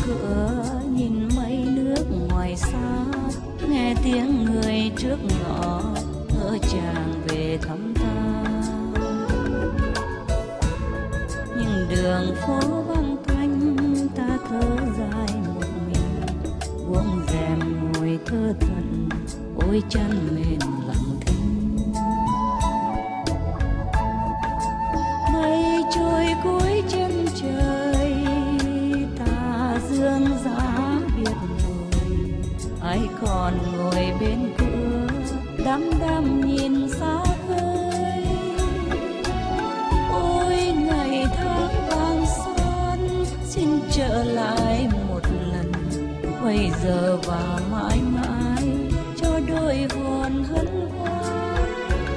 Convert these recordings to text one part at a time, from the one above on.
cửa nhìn mây nước ngoài xa, nghe tiếng người trước ngõ ngỡ chàng về thăm ta. Nhưng đường phố vắng tanh ta thở dài một mình, buông rèm ngồi thơ thẩn ôi chăn mền lặng thinh. Mây trôi cuối chân trời ta dương giá biệt rồi, ai còn ngồi bên cửa đăm đăm nhìn xa vời. Ôi ngày tháng vàng son xin trở lại một lần, quay giờ và mãi mãi cho đôi hồn hân hoan.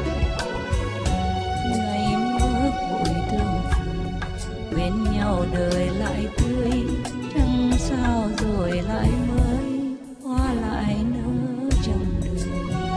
Ngày mơ vội thương phiền bên nhau đời lại tươi, chẳng sao rồi lại mới hoa lại nở trong đời.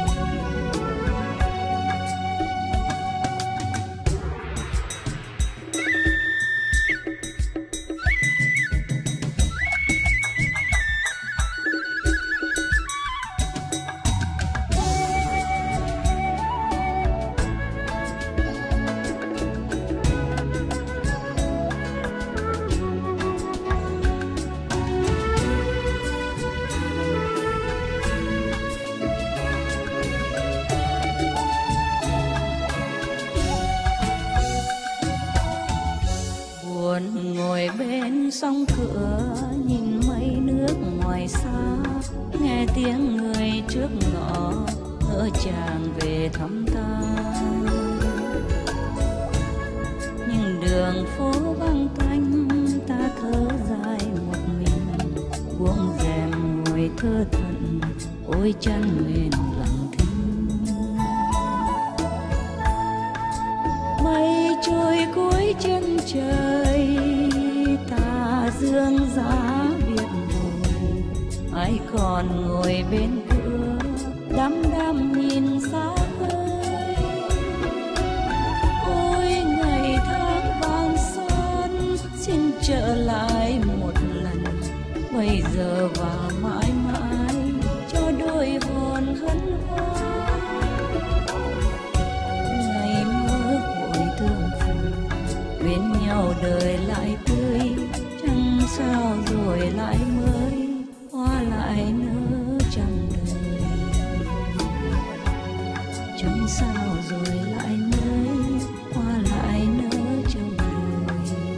Ngồi bên song cửa nhìn mây nước ngoài xa, nghe tiếng người trước ngõ ngỡ chàng về thăm ta. Nhưng đường phố vắng tanh ta thở dài một mình, buông rèm ngồi thơ thẩn ôi chăn mền lặng thinh. Mây trôi cuối chân trời ta dương giá biệt rồi, ai còn ngồi bên cửa đăm đăm nhìn xa vời. Ôi ngày tháng vàng son xin trở lại một lần, bây giờ và mãi mãi cho đôi hồn hân hoan. Ngày mơ vội thương phiền bên nhau đời lại tươi, chẳng sao rồi lại mới hoa lại nở trong đời. Chẳng sao rồi lại mới hoa lại nở trong đời.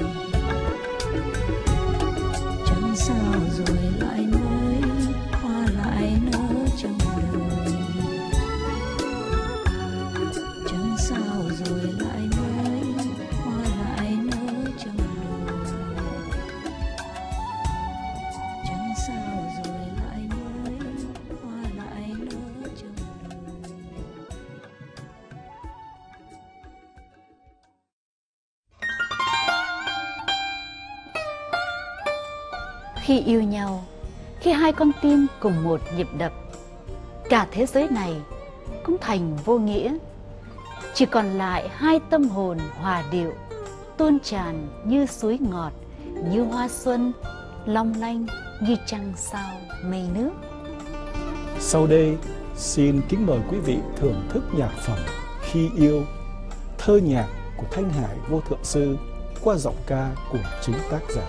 Chẳng sao rồi lại mới hoa lại nở trong đời. Chẳng sao rồi lại mới hoa lại nở trong đời. Chẳng sao rồi lại mới hoa lại nở trong đời. Khi yêu nhau, khi hai con tim cùng một nhịp đập, cả thế giới này cũng thành vô nghĩa, chỉ còn lại hai tâm hồn hòa điệu, tuôn tràn như suối ngọt, như hoa xuân, long lanh như trăng sao mây nước. Sau đây, xin kính mời quý vị thưởng thức nhạc phẩm Khi yêu, thơ nhạc của Thanh Hải Vô Thượng Sư qua giọng ca của chính tác giả.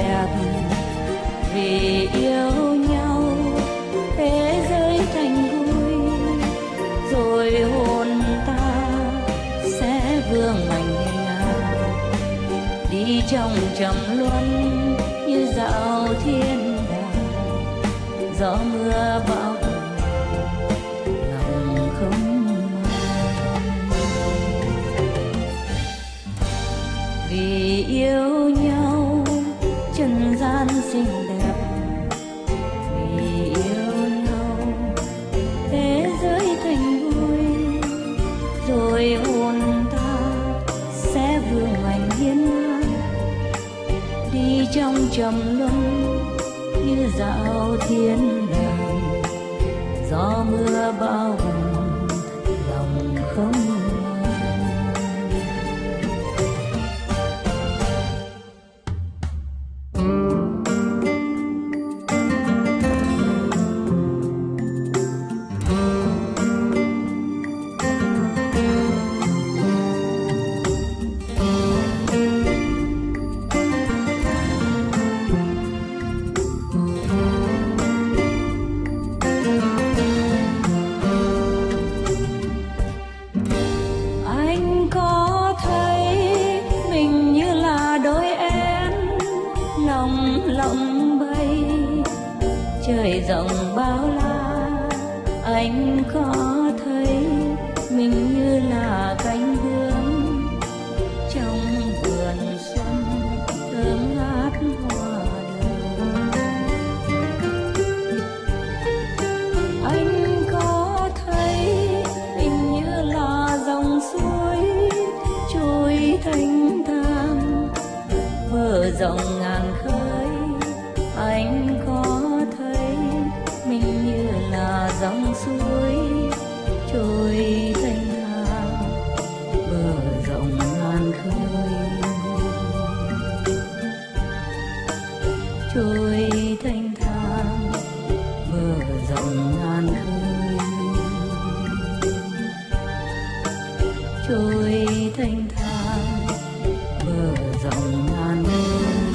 đẹp. Vì yêu nhau thế giới thành vui, rồi hồn ta sẽ vương ảnh ngàn đi trong trầm luân như dạo thiên đàng. Gió mưa bão lòng không màng. Vì yêu nhau trần gian xinh đẹp, vì yêu nhau thế giới thành vui, rồi hồn ta sẽ vương hoành hiên ngang đi trong trầm luân như dạo thiên đàng. Gió mưa bao hồng lòng không trời rộng bao la. Anh có thấy mình như là cánh bướm trong vườn xuân thơm ngát hoa đời. Anh có thấy mình như là dòng suối trôi thanh thang mở rộng ngàn khơi. Anh có thấy mình như là dòng suối trôi thanh thang mở rộng ngàn khơi. Trôi thanh thang mở rộng ngàn khơi. Trôi thanh thang mở rộng ngàn khơi.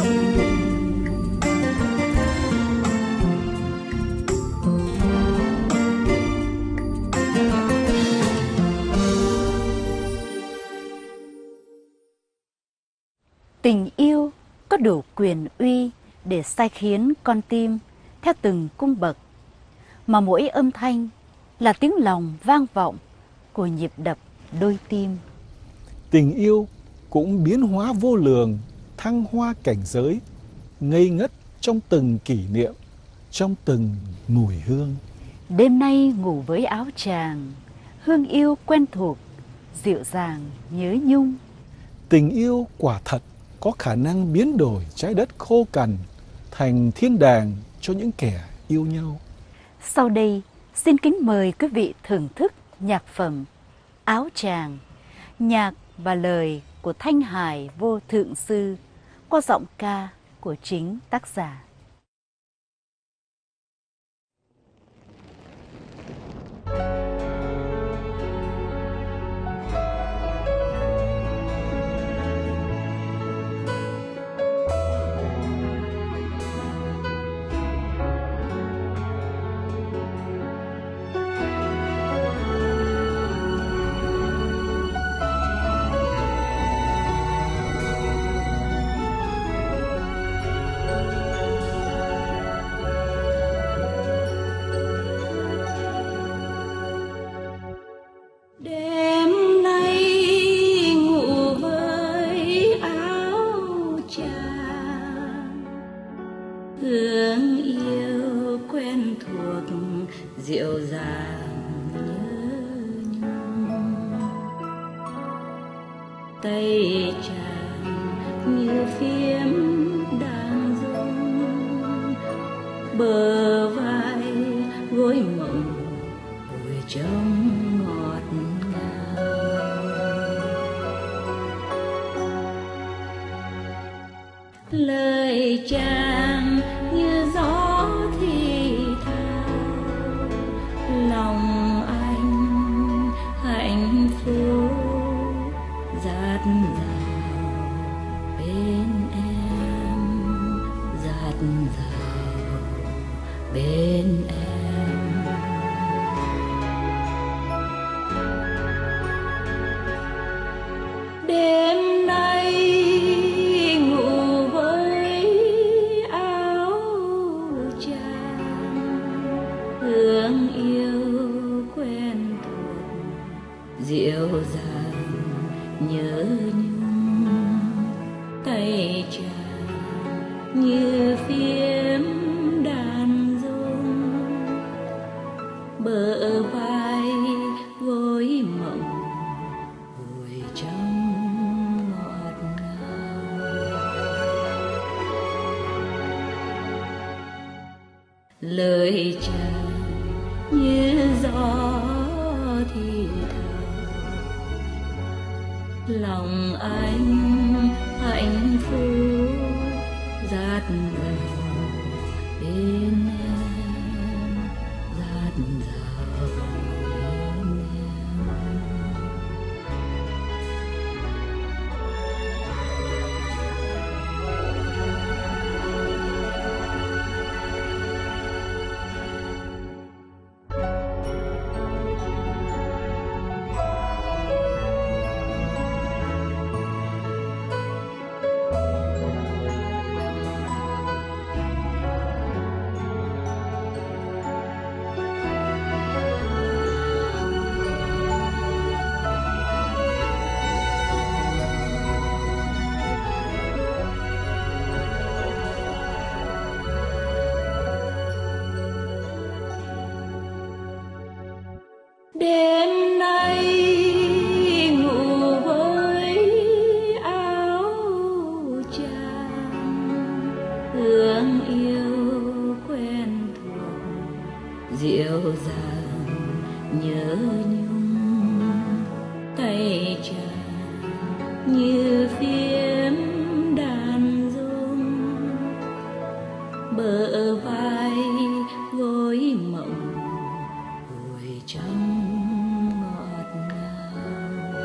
Tình yêu có đủ quyền uy để sai khiến con tim theo từng cung bậc, mà mỗi âm thanh là tiếng lòng vang vọng của nhịp đập đôi tim. Tình yêu cũng biến hóa vô lượng, thăng hoa cảnh giới, ngây ngất trong từng kỷ niệm, trong từng mùi hương. Đêm nay ngủ với áo chàng, hương yêu quen thuộc, dịu dàng nhớ nhung. Tình yêu quả thật có khả năng biến đổi trái đất khô cằn thành thiên đàng cho những kẻ yêu nhau. Sau đây, xin kính mời quý vị thưởng thức nhạc phẩm Áo Chàng, nhạc và lời của Thanh Hải Vô Thượng Sư qua giọng ca của chính tác giả. Hương yêu quen thuộc dịu dàng nhớ nhung, tay chàng như phím đàn rung, bờ vai gối mộng vùi trong ngọt ngào. Lời chàng như gió thì thào, lòng anh hạnh phúc dạt dào bên em dào bên em. Đêm nay ngủ với áo tràng, hương yêu quen thuộc dịu dàng nhớ nhung, tay chàng như phím đàn rung, bờ vai vối mộng hồi trong ngọt ngào. Lời chàng như gió thì thào, lòng anh hạnh phúc dạt dào bên em, dạt dào bên em. Đêm nay ngủ với áo tràng, hương yêu quen thuộc dịu dàng nhớ nhung, tay chàng như phím đàn rung, bờ vai gối mộng hồi trong ngọt ngào.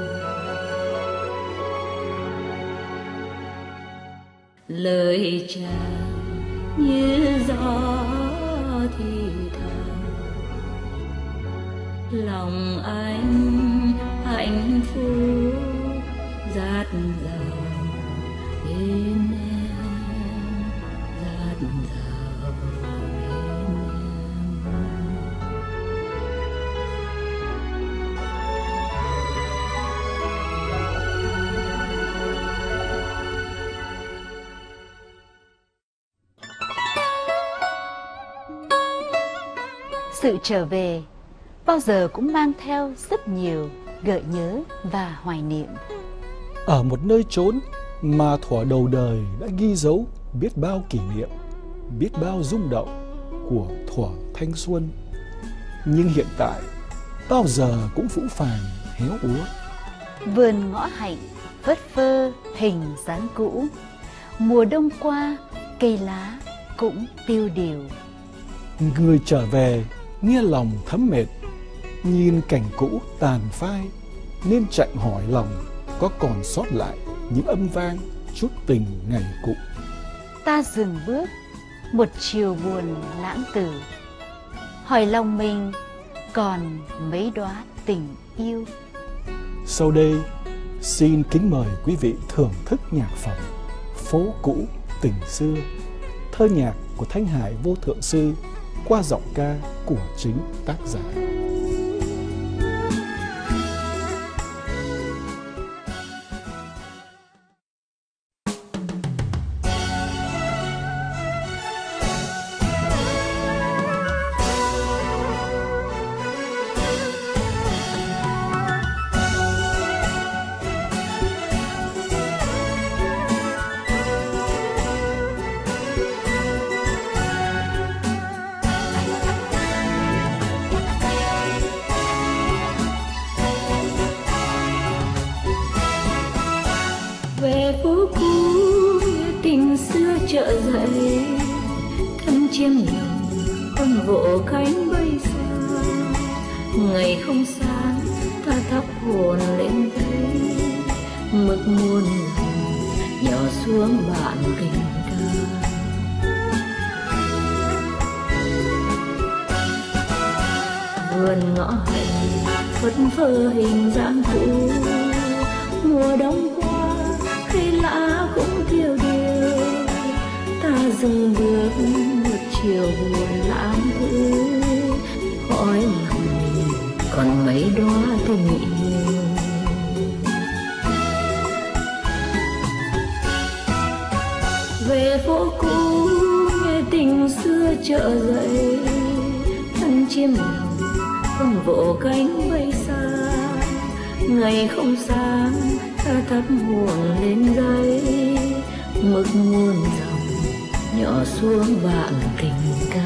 Lời chàng như gió thì thào, lòng anh hạnh phúc dạt dào bên em, dạt dào bên em. Sự trở về bao giờ cũng mang theo rất nhiều gợi nhớ và hoài niệm. Ở một nơi chốn mà thuở đầu đời đã ghi dấu biết bao kỷ niệm, biết bao rung động của thuở thanh xuân, nhưng hiện tại bao giờ cũng phũ phàng héo úa. Vườn ngõ hạnh phất phơ hình dáng cũ, mùa đông qua cây lá cũng tiêu điều. Người trở về nghe lòng thấm mệt, nhìn cảnh cũ tàn phai nên chạy hỏi lòng có còn sót lại những âm vang chút tình ngày cũ. Ta dừng bước một chiều buồn lãng tử, hỏi lòng mình còn mấy đóa tình yêu. Sau đây xin kính mời quý vị thưởng thức nhạc phẩm Phố Cũ Tình Xưa, thơ nhạc của Thanh Hải Vô Thượng Sư qua giọng ca của chính tác giả. Về phố cũ tình xưa chợ dậy, thân chiêm lòng con vỗ cánh bay xa. Ngày không sáng ta thắp hồn lên thấy, mực muôn lòng nhỏ xuống bạn tình ca. vườn ngõ hạnh phất phơ hình dáng cũ. Mùa đông qua cây lá cũng thiêu điều, ta dừng bước một chiều buồn lãng quên. Hỏi lòng mình còn mấy đóa tình yêu. Về phố cũ nghe tình xưa chợ dậy, thân chim lòng con vỗ cánh bay xa. Ngày không sáng ta thắp huồng lên giấy, mực muôn dòng nhỏ xuống bạn tình ca.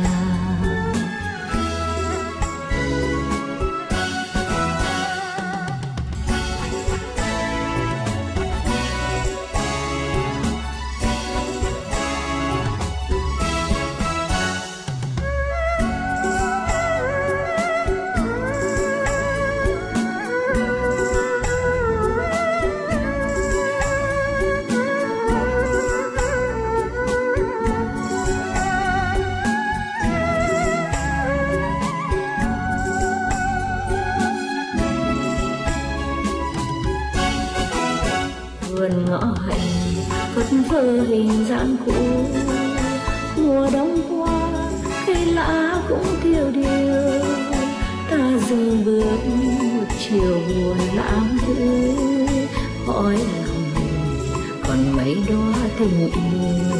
Vườn ngõ hạnh phất phơ hình dáng cũ. Mùa đông qua cây lá cũng thiêu điều, ta dừng bước một chiều buồn lãng tư. Hỏi lòng mình còn mấy đóa tình yêu.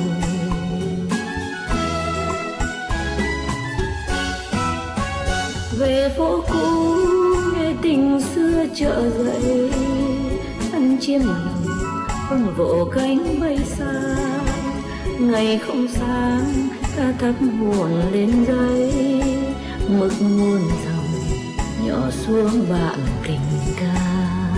Về phố cũ nghe tình xưa chợ dậy, thân chim lòng con vỗ cánh bay xa. Ngày không sáng ta thắp huồng lên giấy, mực muôn dòng nhỏ xuống bạn tình ca.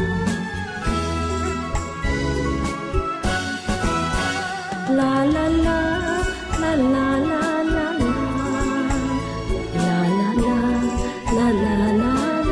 La la la la la la la la la la la la la la.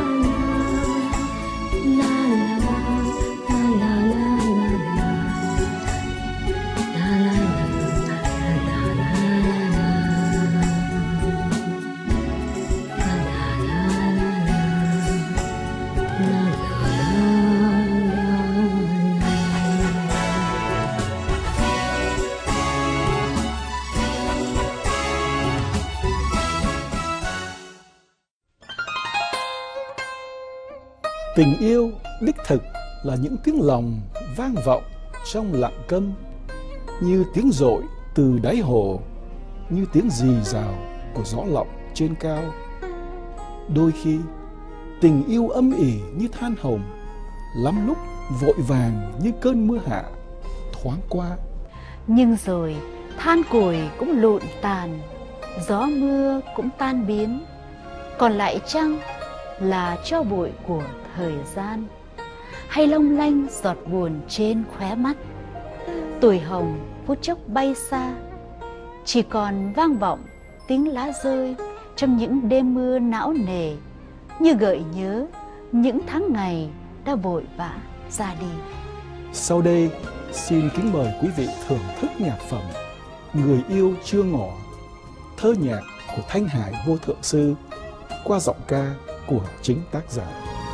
Tình yêu đích thực là những tiếng lòng vang vọng trong lặng câm, như tiếng dội từ đáy hồ, như tiếng rì rào của gió lọng trên cao. Đôi khi tình yêu âm ỉ như than hồng, lắm lúc vội vàng như cơn mưa hạ thoáng qua. Nhưng rồi than củi cũng lụn tàn, gió mưa cũng tan biến, còn lại chăng là tro bụi của thời gian, hay long lanh giọt buồn trên khóe mắt. Tuổi hồng phút chốc bay xa, chỉ còn vang vọng tiếng lá rơi trong những đêm mưa não nề, như gợi nhớ những tháng ngày đã vội vã ra đi. Sau đây xin kính mời quý vị thưởng thức nhạc phẩm Người yêu chưa ngỏ, thơ nhạc của Thanh Hải Vô Thượng Sư qua giọng ca của chính tác giả.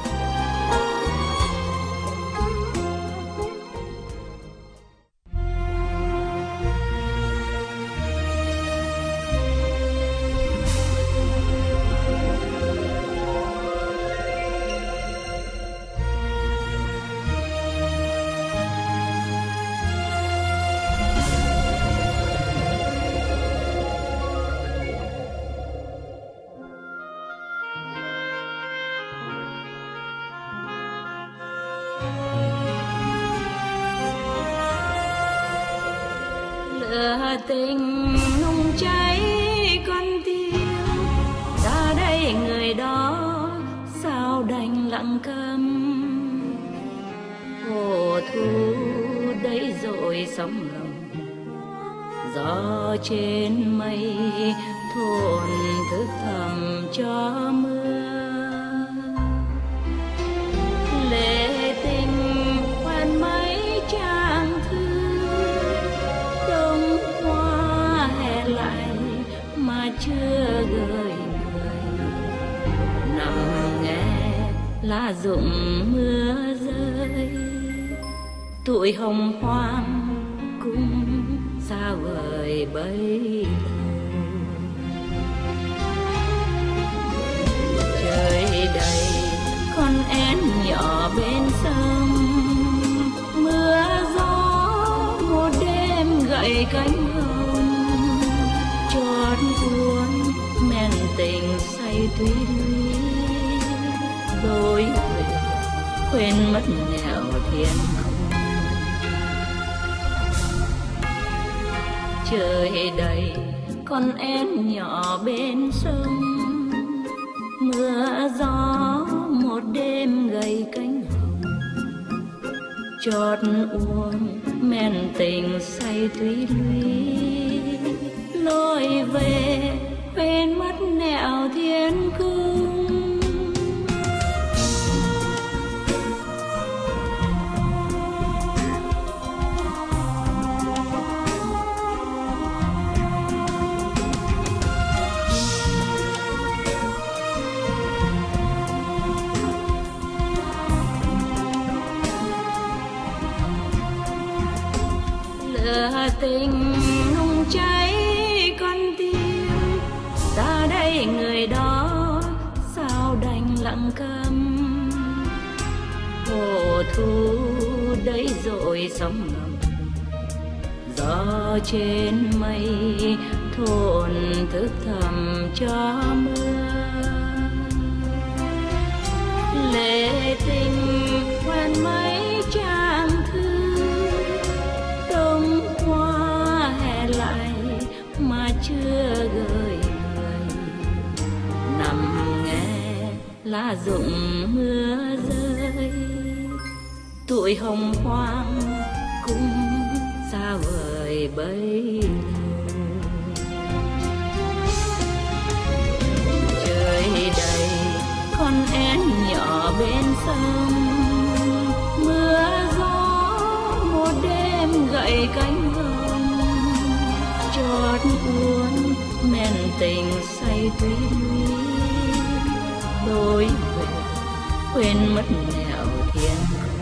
Lửa tình nung cháy con tim, ra đây người đó sao đành lặng câm. Hồ thu đấy rồi sóng ngầm, gió trên mây thổn thức thầm cho mưa. Lệ tình quen mấy trang thư, đông qua hè lại mà chưa gửi người. Nằm lá rụng mưa rơi, tuổi hồng hoang cũng xa vời bấy lâu. Trời đầy con én nhỏ bên sông, mưa gió một đêm gậy cánh hồng, chót cuốn men tình say thủy lũy, rồi về quên mất nẻo thiên không. Trời đầy con én nhỏ bên sông, mưa gió một đêm gầy cánh hồng, chót uống men tình say thủy lũy, lối về quên mất nẻo thiên cung. Lửa tình nung cháy con tim, ta đây người đó sao đành lặng câm. Hồ thu đấy rồi sóng ngầm, gió trên mây thổn thức thầm cho mưa. Lệ tình quen mấy trang thư, đông qua hè lại mà chưa gửi người. Nằm nghe lá rụng mưa rơi, tuổi hồng hoang cũng xa vời bấy lâu. Trời đầy con én nhỏ bên sông, mưa gió một đêm gậy cánh hồng, chót cuốn men tình say thủy lũy, lối về quên mất nẻo thiên.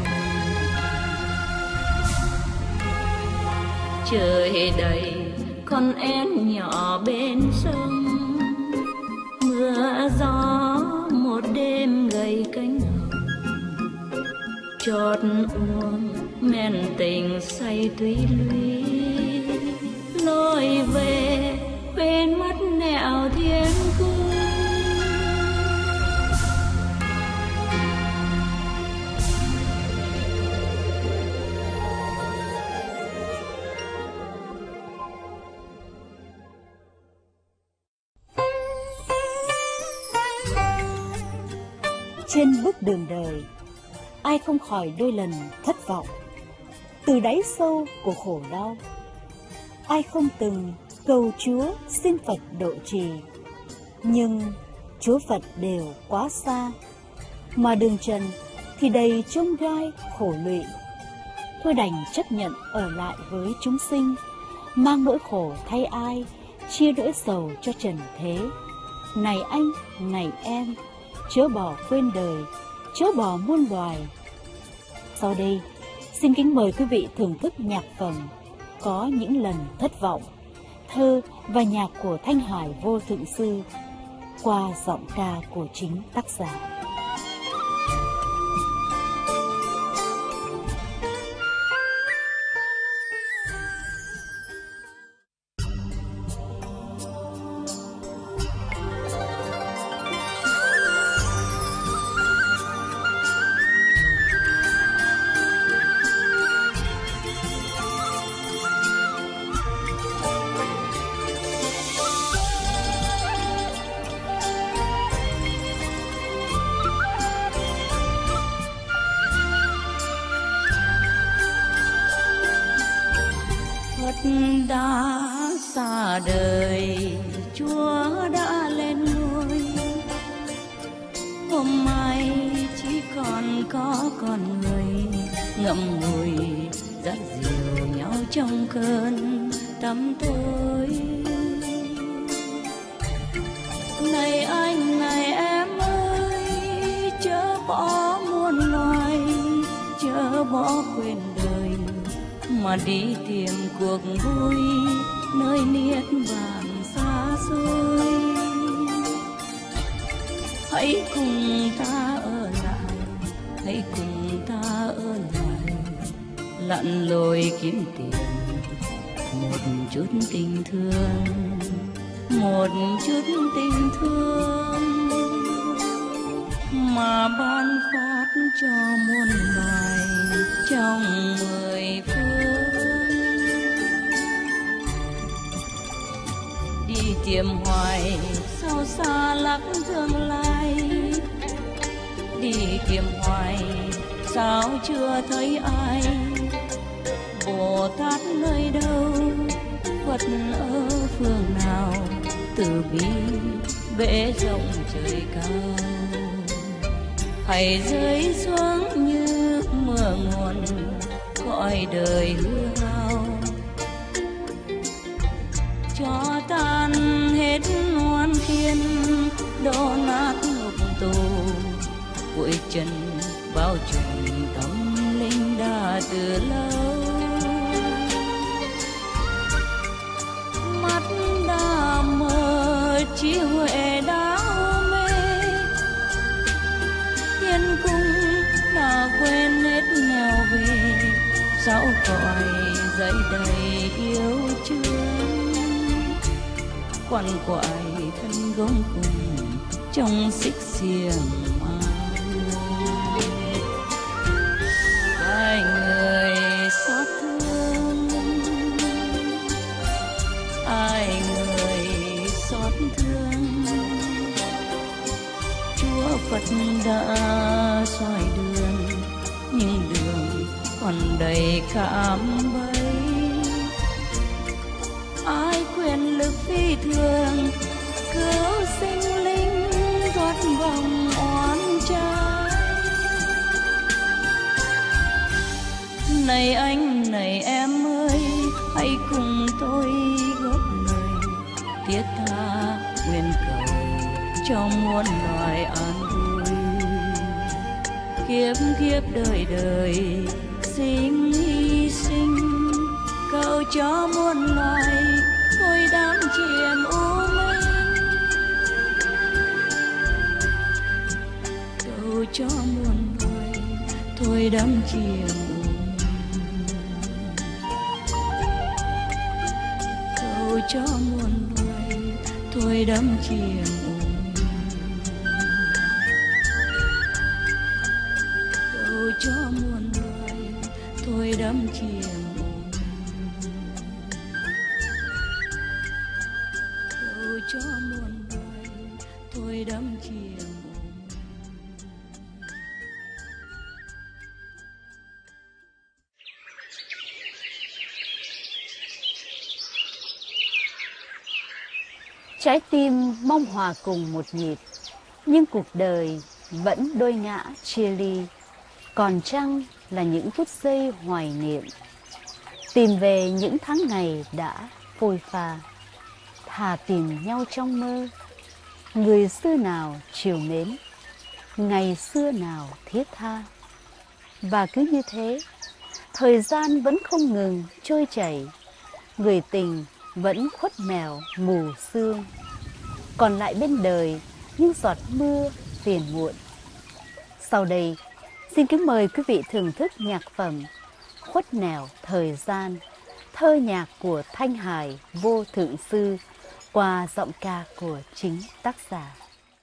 Trời đầy con én nhỏ bên sông, mưa gió một đêm gầy cánh hồng, chót uống men tình say thủy lũy, lối về quên mất nẻo thiên cung. Trên bước đường đời, ai không khỏi đôi lần thất vọng. Từ đáy sâu của khổ đau, ai không từng cầu Chúa xin Phật độ trì. Nhưng Chúa Phật đều quá xa, mà đường trần thì đầy chông gai khổ lụy. Thôi đành chấp nhận ở lại với chúng sinh, mang nỗi khổ thay ai, chia nỗi sầu cho trần thế. Này anh, này em, chớ bỏ quên đời, chớ bỏ muôn loài. Sau đây, xin kính mời quý vị thưởng thức nhạc phẩm Có Những Lần Thất Vọng, thơ và nhạc của Thanh Hải Vô Thượng Sư, qua giọng ca của chính tác giả. Đã xa đời, Chúa đã lên ngôi. Hôm mai chỉ còn có con người ngậm ngùi dắt dìu nhau trong cơn tăm tối. Này anh, này em ơi, chớ bỏ mà đi tìm cuộc vui nơi niết bàn xa xôi. Hãy cùng ta ở lại, hãy cùng ta ở lại, lặn lội kiếm tìm một chút tình thương, một chút tình thương mà ban phát cho muôn loài trong 10 phương. Đi tìm hoài sao xa lắc tương lai, đi tìm hoài sao chưa thấy ai. Bồ Tát nơi đâu, Phật ở phương nào, từ bi bể rộng trời cao. Hãy rơi xuống như mưa nguồn cõi đời hư hao, cho tan hết oan khiên đổ nát ngục tù. Bụi trần bao trùm tâm linh đã từ lâu, mắt đã mờ trí huệ đã mê, thiên cung đã quên hết nẻo về. Sáu cõi dậy đầy yêu thương, quằn quại thân gông cùng trong xích xiềng ma. Ai người xót thương, ai người xót thương, Chúa Phật đã soi đường, nhưng đường còn đầy cạm bẫy. Ai quyền lực phi thường cứu sinh linh thoát vòng oán trái. Này anh, này em ơi, hãy cùng tôi góp lời thiết tha nguyện cầu cho muôn loài an vui. Kiếp kiếp đời đời sinh hy sinh, cầu cho muôn loài thôi đám chìm u minh. Cầu cho muôn loài thôi đám chìm u minh. Cầu cho muôn loài thôi đắm chìm u minh. Cầu cho muôn loài thôi đắm chìm u minh. Cầu cho muôn loài thôi đắm chìm u minh. Trái tim mong hòa cùng một nhịp, nhưng cuộc đời vẫn đôi ngã chia ly. Còn chăng là những phút giây hoài niệm, tìm về những tháng ngày đã phôi pha. Thà tìm nhau trong mơ, người xưa nào trìu mến, ngày xưa nào thiết tha. Và cứ như thế, thời gian vẫn không ngừng trôi chảy, người tình vẫn khuất mèo mù sương. Còn lại bên đời những giọt mưa phiền muộn. Sau đây, xin kính mời quý vị thưởng thức nhạc phẩm Khuất nẻo thời gian, thơ nhạc của Thanh Hải Vô Thượng Sư qua giọng ca của chính tác giả.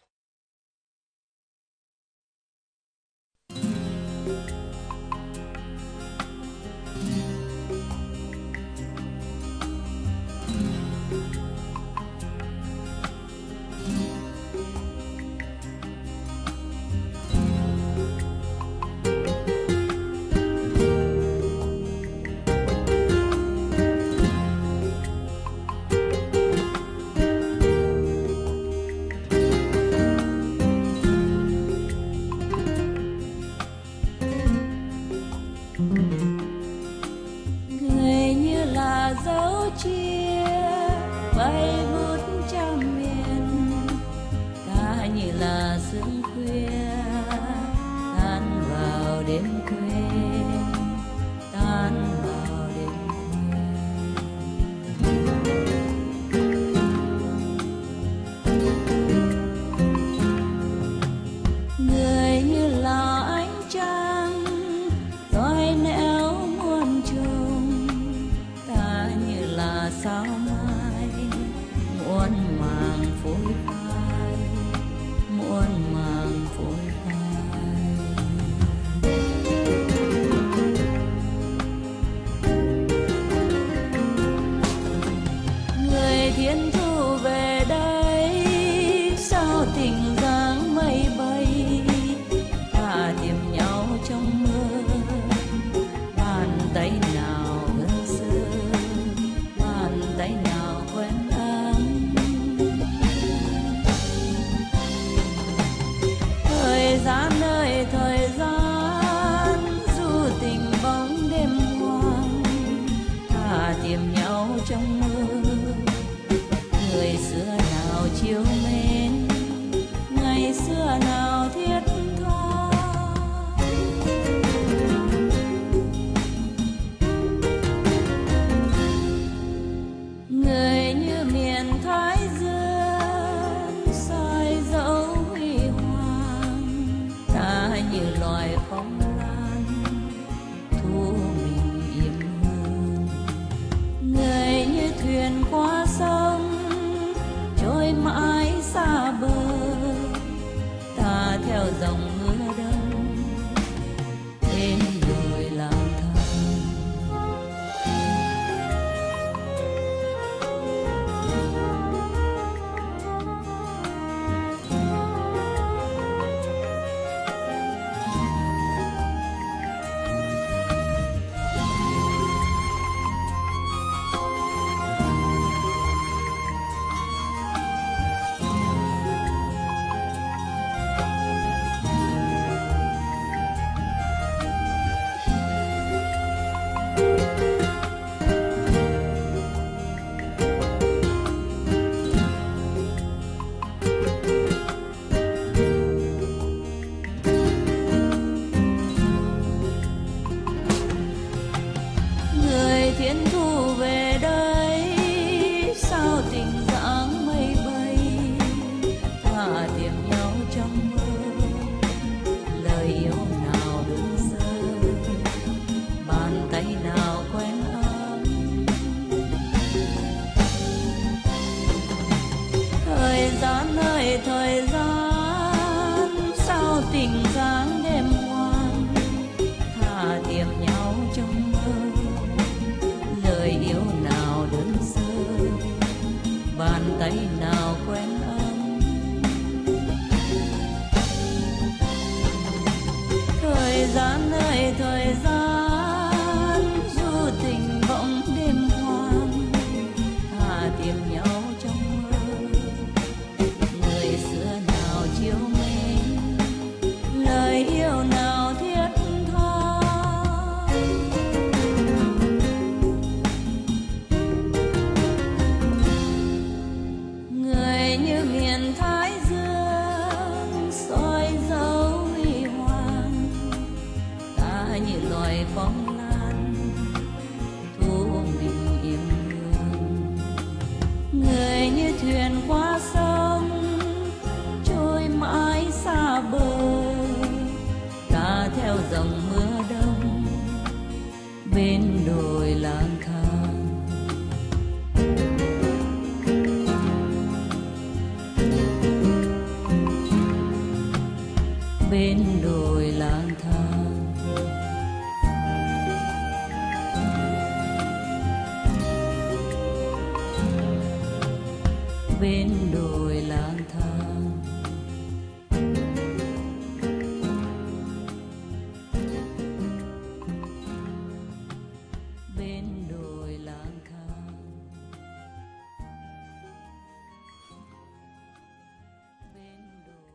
Người như là dấu chia bay vút trăm miền, ta như là sương khuya tan vào đêm quê, tan vào đêm gian ơi thời gian, du tình bóng đêm hoang, thà tìm nhau trong mơ. Người xưa nào chiều mến, ngày xưa nào thiết tha. Người như miền Thái Dương, soi dấu huy hoàng, ta như loài phong lan, thu mình im hương. Người như thuyền qua sông, trôi mãi xa bờ, ta theo dòng mưa đông bên đồi lang thang. Người thiên thu về đây, sao tình dáng mây bay, thà tìm nhau trong mơ. Lời yêu nào đơn sơ, bàn tay nào quen ấm. Thời gian ơi thời gian, sao tình dáng đêm hoang, thà tìm nhau trong mơ. Lời yêu nào đơn sơ, bàn tay nào quen ấm. Thời gian ơi thời gian, du tình bóng đêm hoang, thà tìm nhau trong mơ. Người xưa nào chiều mến, lời yêu nào thiết tha. Người như miền Thái Dương, soi dấu huy hoàng, ta như loài phong lan, thu mình im hương. Người như thuyền qua sông, trôi mãi xa bờ, ta theo dòng mưa đông bên đồi lang thang. Bên đồi lang thang. Bên đồi lang thang. Bên đồi lang thang. Bên đồi.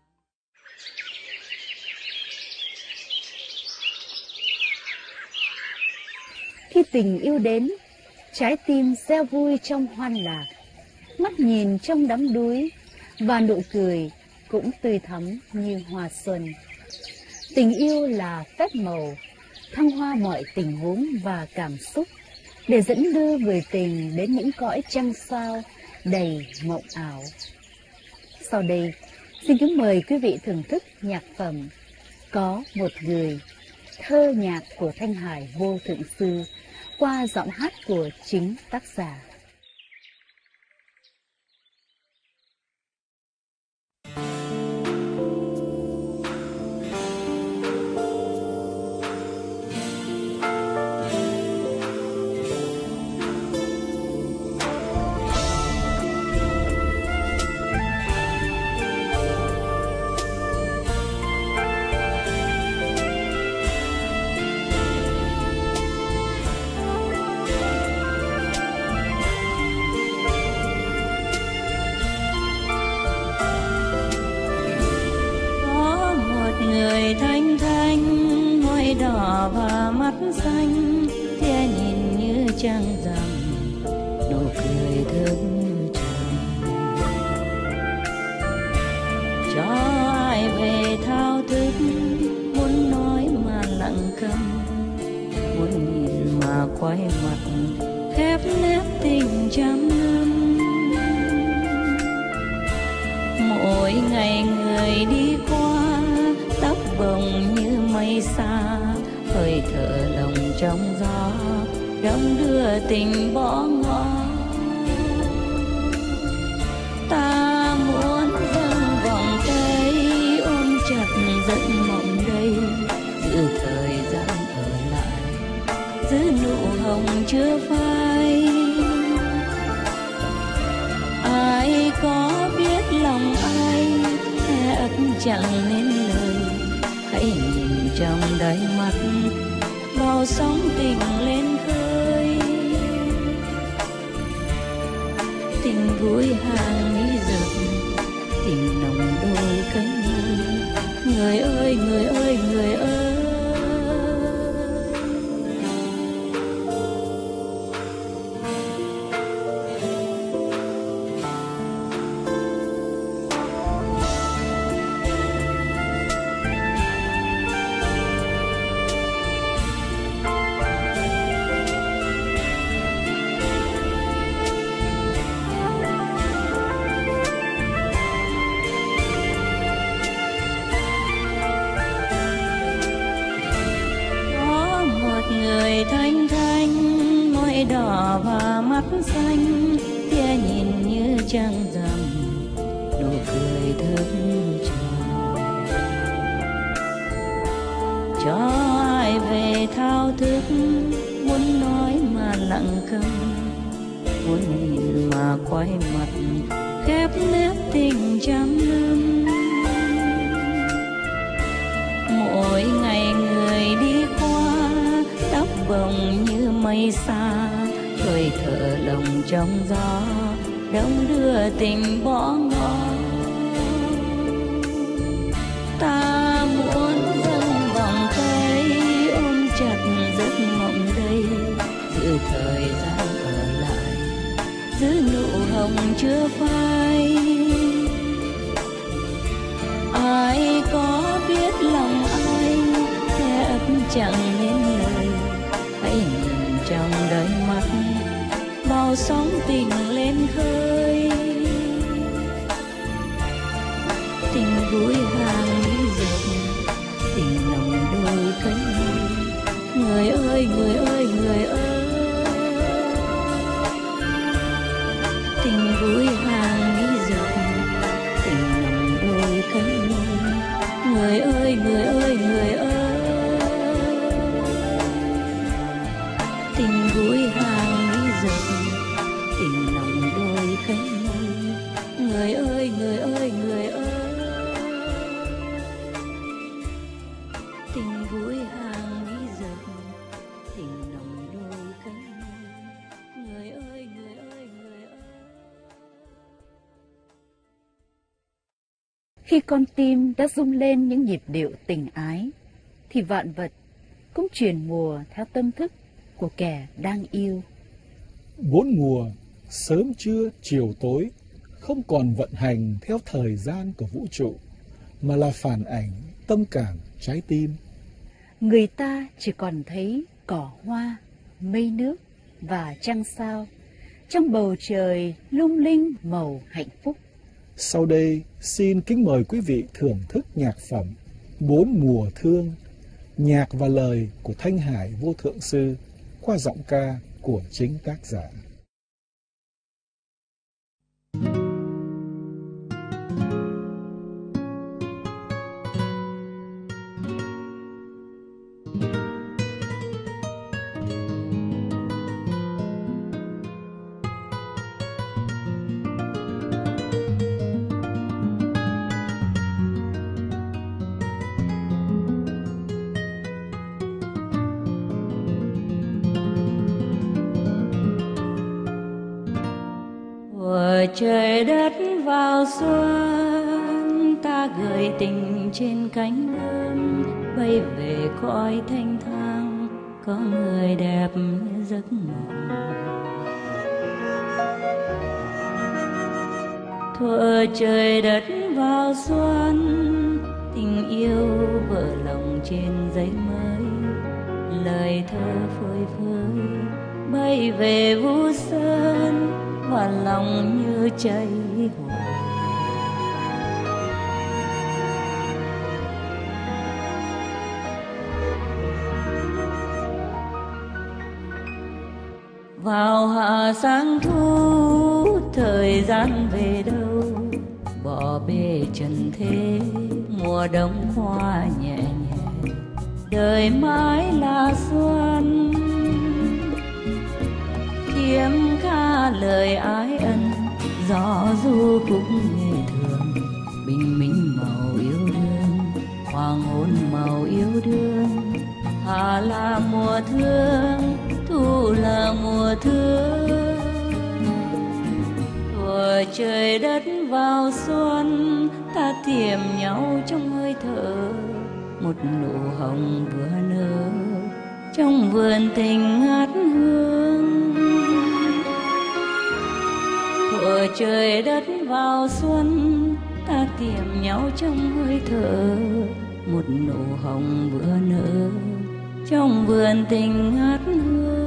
Khi tình yêu đến, trái tim reo vui trong hoan lạc, mắt nhìn trong đắm đuối, và nụ cười cũng tươi thắm như hoa xuân. Tình yêu là phép màu, thăng hoa mọi tình huống và cảm xúc, để dẫn đưa người tình đến những cõi trăng sao đầy mộng ảo. Sau đây, xin kính mời quý vị thưởng thức nhạc phẩm Có Một Người, thơ nhạc của Thanh Hải Vô Thượng Sư qua giọng hát của chính tác giả. mắt xanh, tia nhìn như trăng rằm, nụ cười thơm trầm. Cho ai về thao thức, muốn nói mà lặng câm, muốn nhìn mà quay mặt, khép nép tình trăm năm. Mỗi ngày người đi qua, tóc bồng như mây xa, hơi thở lòng trong gió, đông đưa tình bỏ ngỏ. Ta muốn dâng vòng tay ôm chặt giấc mộng đây, giữ thời gian ở lại, giữ nụ hồng chưa phai. Ai có biết lòng ai e ấp chẳng nên lời, hãy nhìn trong đáy mắt bao sóng tình lên khơi. Tình vui hàng mỹ dực, tình nồng đôi cánh môi. Người ơi, người ơi, người ơi. Thanh thanh môi đỏ và mắt xanh, tia nhìn như trăng rằm, nụ cười thơm trầm. Cho ai về thao thức, muốn nói mà lặng câm, muốn nhìn mà quay mặt, khép nép tình trăm năm. Mỗi ngày người đi qua, tóc bồng như mây xa, hơi thở lòng trong gió, đông đưa tình bỏ ngỏ. Ta muốn dâng vòng tay ôm chặt giấc mộng đây, giữ thời gian ở lại, giữ nụ hồng chưa phai. Ai có biết lòng ai e ấp chẳng nên lời, hãy nhìn trong đáy mắt bao sóng tình lên khơi. Tình vui hàng mỹ dực, tình nồng đôi cánh môi. Người ơi, người ơi, người ơi. Tình vui hàng mỹ dực, tình nồng đôi cánh môi. Người ơi, người ơi, người ơi. Tình vui hàng mỹ dực, tình nồng đôi cánh môi. Người ơi, người ơi, người ơi. Tình vui hàng mỹ dực, tình nồng đôi cánh môi. Người ơi, người ơi, người ơi. Khi con tim đã rung lên những nhịp điệu tình ái, thì vạn vật cũng chuyển mùa theo tâm thức của kẻ đang yêu. 4 mùa, sớm trưa, chiều tối, không còn vận hành theo thời gian của vũ trụ, mà là phản ảnh tâm cảm trái tim. Người ta chỉ còn thấy cỏ hoa, mây nước và trăng sao trong bầu trời lung linh màu hạnh phúc. Sau đây, xin kính mời quý vị thưởng thức nhạc phẩm 4 mùa thương, nhạc và lời của Thanh Hải Vô Thượng Sư qua giọng ca của chính tác giả. Trời đất vào xuân, ta gửi tình trên cánh ơn, bay về cõi thanh thang có người đẹp như giấc mộng. Thuở trời đất vào xuân, tình yêu vỡ lòng trên giấy mới, lời thơ phơi phới bay về Vũ Sơn và lòng như cháy hồn. Vào hạ sáng thu, thời gian về đâu, bỏ bê trần thế, mùa đông hoa nhẹ nhẹ, đời mãi là xuân. Kiếm ca lời ái ân, gió du cũng nghe thường, bình minh màu yêu đương, hoàng hôn màu yêu đương. Hạ là mùa thương, thu là mùa thương. Thuở trời đất vào xuân, ta tiệm nhau trong hơi thở, một nụ hồng vừa nở trong vườn tình ngát hương. Thuở trời đất vào xuân, ta tiệm nhau trong hơi thở, một nụ hồng vừa nở trong vườn tình ngát hương.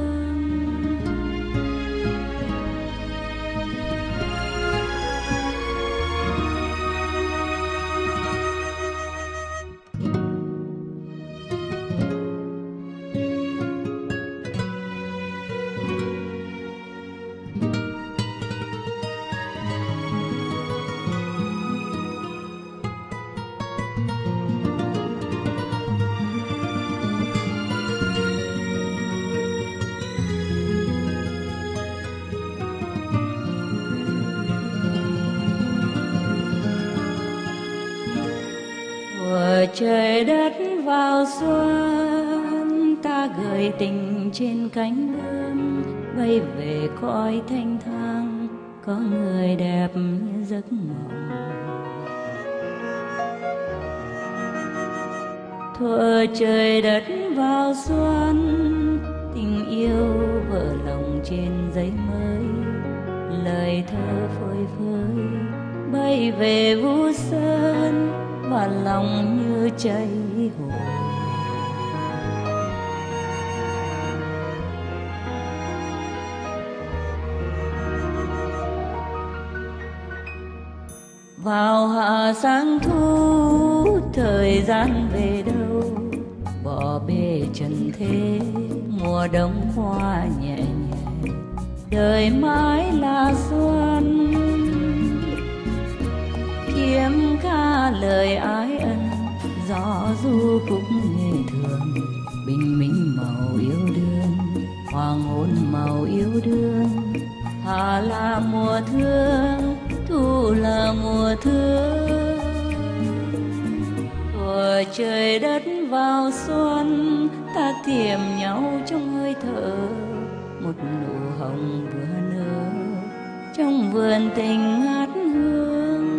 Trời đất vào xuân, ta gửi tình trên cánh bướm, bay về cõi thanh thang, có người đẹp như giấc mộng. Thuở trời đất vào xuân, tình yêu vỡ lòng trên giấy mới, lời thơ phơi phới bay về Vũ Sơn và lòng như cháy hồn. Vào hạ sáng thu, thời gian về đâu, bỏ bê trần thế, mùa đông hoa nhẹ nhẹ, đời mãi là xuân. Kiếm ca lời ái ân, gió du cũng nghe thường, bình minh màu yêu đương, hoàng hôn màu yêu đương. Hạ là mùa thương, thu là mùa thương. Thuở trời đất vào xuân, ta tiệm nhau trong hơi thở, một nụ hồng vừa nở trong vườn tình ngát hương.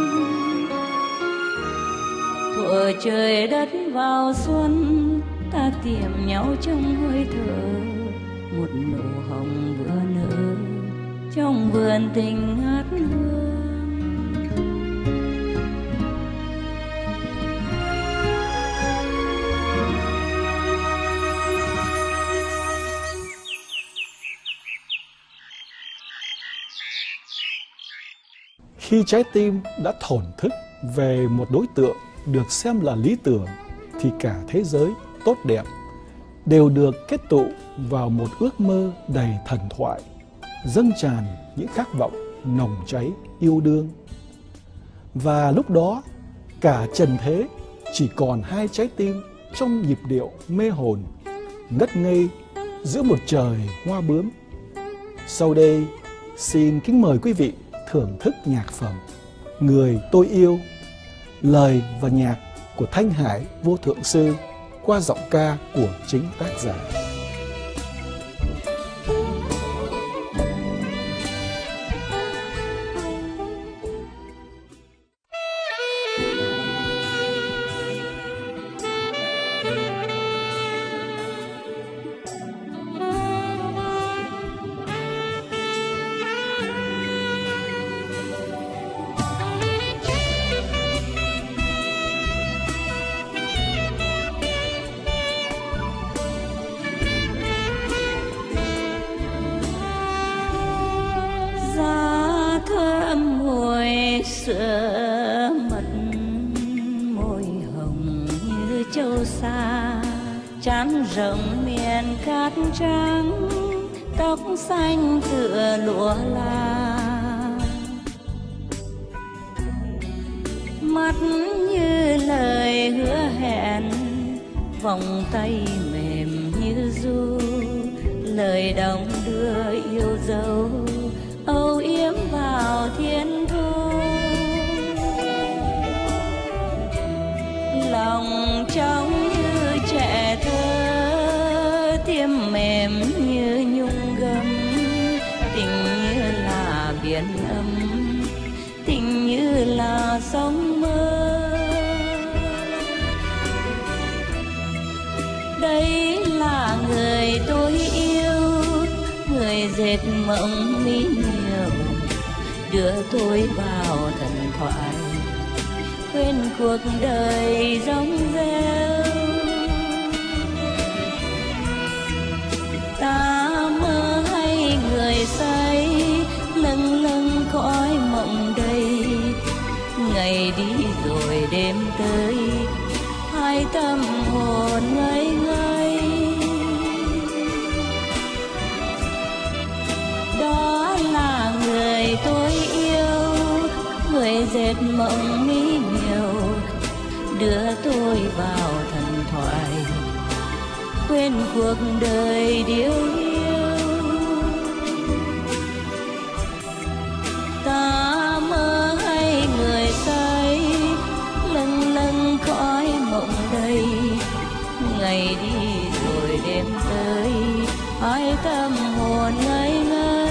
Thuở trời đất vào xuân, ta tiệm nhau trong hơi thở, một nụ hồng vừa nở trong vườn tình ngát hương. Khi trái tim đã thổn thức về một đối tượng được xem là lý tưởng, thì cả thế giới tốt đẹp đều được kết tụ vào một ước mơ đầy thần thoại, dâng tràn những khát vọng nồng cháy yêu đương. Và lúc đó, cả trần thế chỉ còn hai trái tim trong nhịp điệu mê hồn, ngất ngây giữa một trời hoa bướm. Sau đây, xin kính mời quý vị thưởng thức nhạc phẩm Người Tôi Yêu, lời và nhạc của Thanh Hải Vô Thượng Sư qua giọng ca của chính tác giả. ngàn rộng miền cát trắng, tóc xanh tựa lụa là, mắt như lời hứa hẹn, vòng tay mềm như ru, lời đong đưa yêu dấu âu yếm vào thiên thu. Lòng trong như trẻ thơ, tim mềm như nhung gấm, tình như là biển âm, tình như là sóng mơ. Đấy là người tôi yêu, người dệt mộng mỹ miều, đưa tôi vào thần thoại, quên cuộc đời rong rêu. Ta mơ hay người say, lâng lâng cõi mộng đầy, ngày đi rồi đêm tới, hai tâm hồn ngây ngây. Đó là người tôi yêu, người dệt mộng mỹ miều, đưa tôi vào thần thoại, quên cuộc đời điêu hiu. Ta mơ hay người say, lâng lâng cõi mộng đầy, ngày đi rồi đêm tới, hai tâm hồn ngây ngây.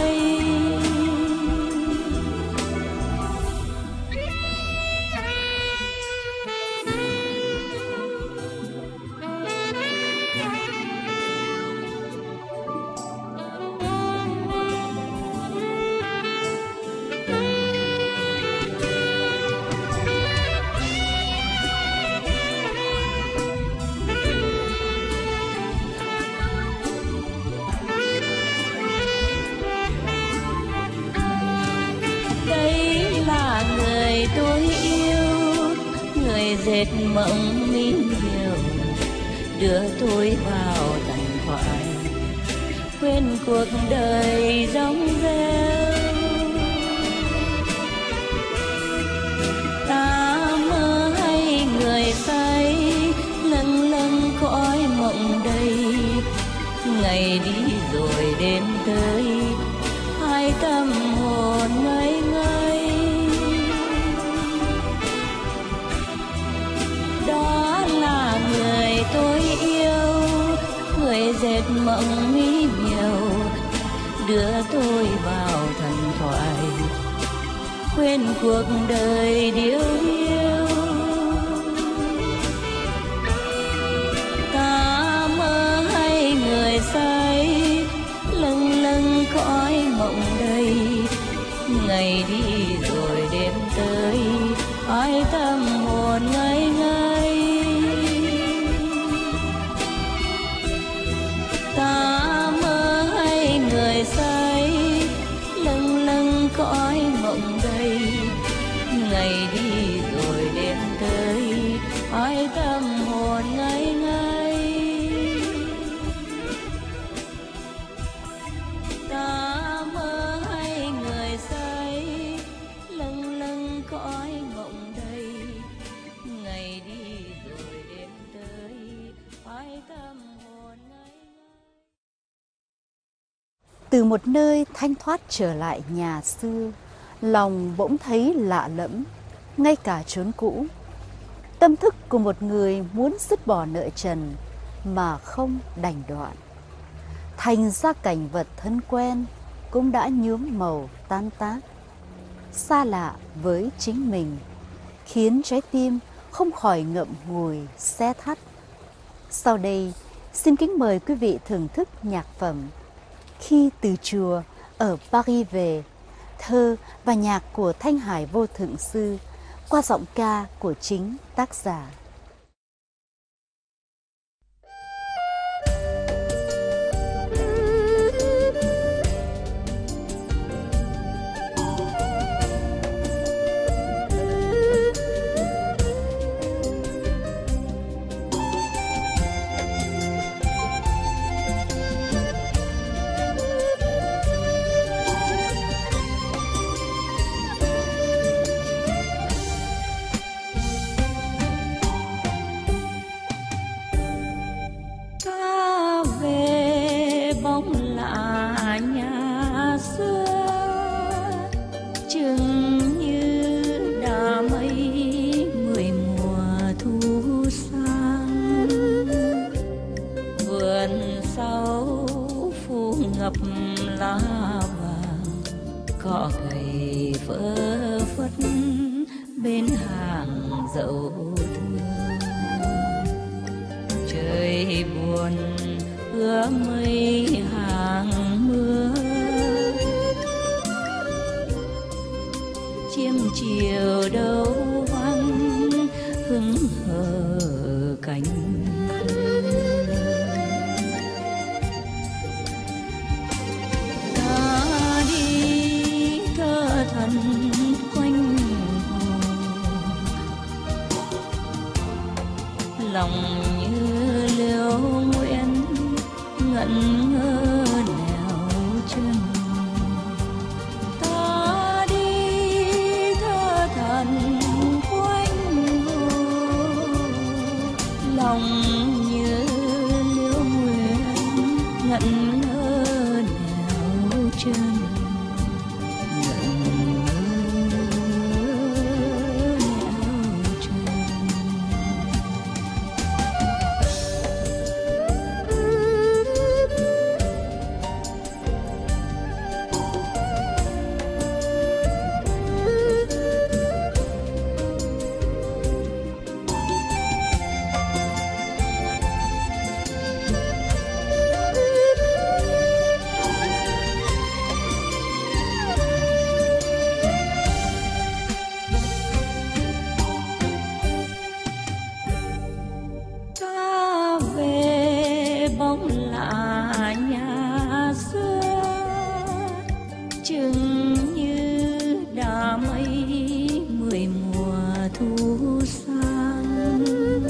Tôi yêu, người dệt mộng mỹ miều, đưa tôi vào thần thoại, quên cuộc đời rong rêu. Ta mơ hay người say, lâng lâng cõi mộng đầy, ngày đi rồi đêm tới, hai tâm hồn ngây ngây. Đó là người tôi yêu, người dệt mộng mỹ miều, đưa tôi vào thần thoại, quên cuộc đời điêu hiu. Ta mơ hay người say, lâng lâng cõi mộng đầy, ngày đi rồi đêm tới, hai tâm hồn ngây ngây. Ta mơ hay người say, lâng lâng cõi mộng đầy, ngày đi rồi đêm tới, hai tâm hồn ngây ngây. Ta mơ hay người say, lâng lâng cõi mộng đầy, ngày đi rồi đêm tới, hai tâm hồn ngây ngây. Từ một nơi thanh thoát trở lại nhà xưa, lòng bỗng thấy lạ lẫm, ngay cả chốn cũ. Tâm thức của một người muốn dứt bỏ nợ trần mà không đành đoạn. Thành ra cảnh vật thân quen cũng đã nhuốm màu tan tác. Xa lạ với chính mình, khiến trái tim không khỏi ngậm ngùi se thắt. Sau đây, xin kính mời quý vị thưởng thức nhạc phẩm Khi từ chùa ở Paris về, thơ và nhạc của Thanh Hải Vô Thượng Sư qua giọng ca của chính tác giả. bên hàng dậu thương. Trời buồn ứa mây hàng mưa, chiêm chiều đâu vắng hững hờ cánh. Ta đi thơ thần quanh hồ, lòng như liễu nguyện ngẩn ngơ nẻo chân. Ta đi thơ thần quanh hồ, lòng như liễu nguyện ngẩn ngơ nẻo chân. Chừng như đã mấy 10 mùa thu sang,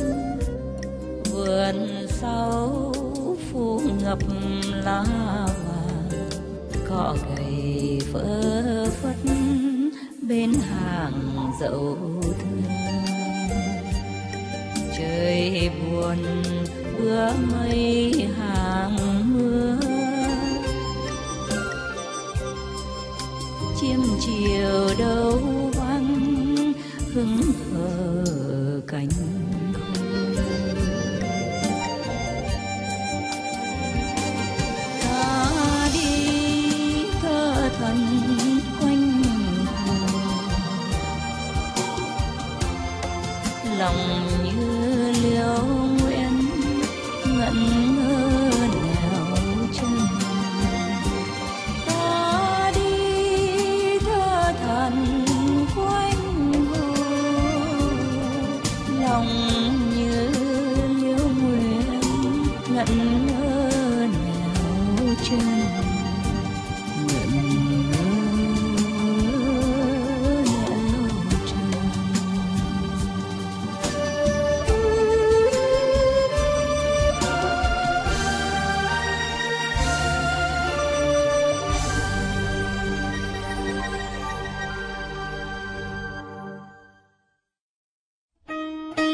vườn sau phủ ngập lá vàng, cỏ gầy phơ phất bên hàng dậu thương. Trời buồn ứa mây hàng mưa, chiêm chiều đâu vắng hững hờ cánh khô. Ta đi thơ thần quanh hồ, lòng như liễu